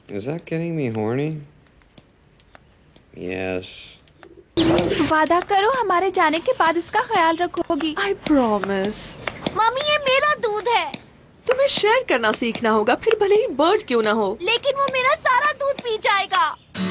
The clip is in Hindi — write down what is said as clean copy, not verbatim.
Is that getting me horny? Yes. वादा करो हमारे जाने के बाद इसका ख्याल रखोगी। I promise. मम्मी ये मेरा दूध है। तुम्हें शेयर करना सीखना होगा, फिर भले ही बर्ड क्यों ना हो। लेकिन वो मेरा सारा दूध पी जाएगा।